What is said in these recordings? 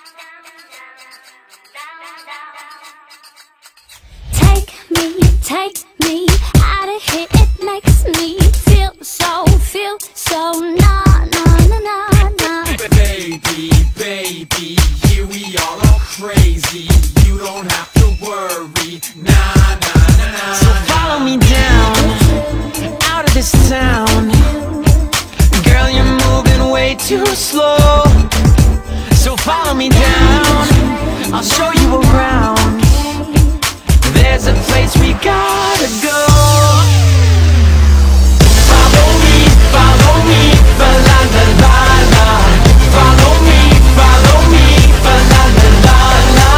Take me out of here, it makes me feel so nah. Baby, baby, here we are all crazy. You don't have to worry, nah. So follow me down, out of this town. Girl, you're moving way too slow. So follow me down, I'll show you around. There's a place we gotta go. Follow me, fa la la la la. Follow me, fa la la la la.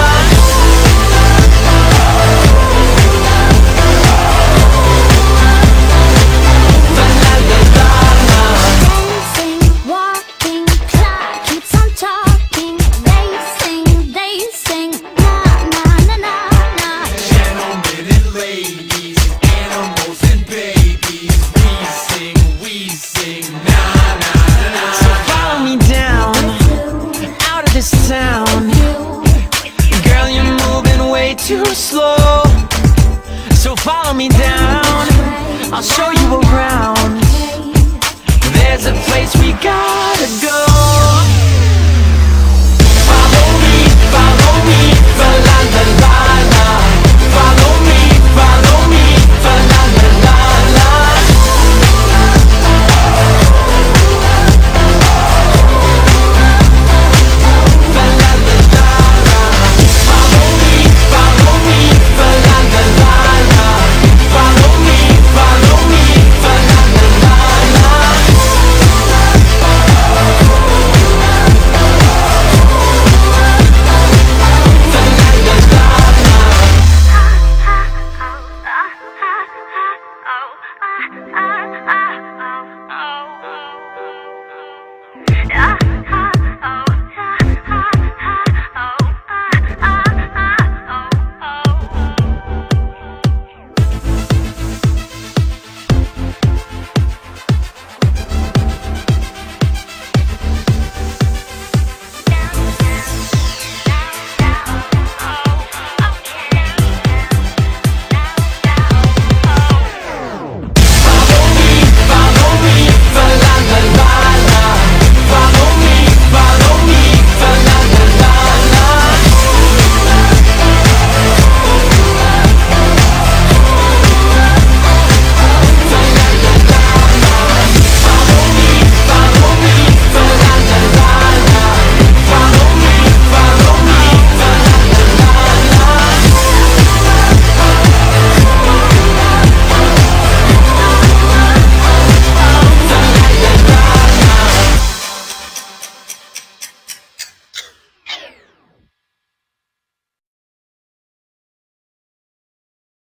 Fa la la la la. Dancing, walking, clock keeps on talking. They sing, nah. Gentlemen and ladies, animals and babies, we sing, nah. So follow me down, out of this town. Girl, you're moving way too slow. So follow me down, I'll show you around. There's a place we gotta go.